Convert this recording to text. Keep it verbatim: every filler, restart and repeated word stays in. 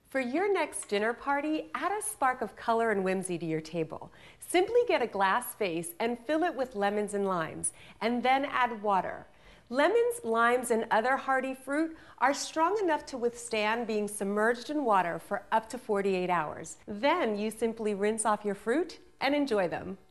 For your next dinner party, add a spark of color and whimsy to your table. Simply get a glass vase and fill it with lemons and limes, and then add water. Lemons, limes, and other hardy fruit are strong enough to withstand being submerged in water for up to forty-eight hours. Then you simply rinse off your fruit and enjoy them.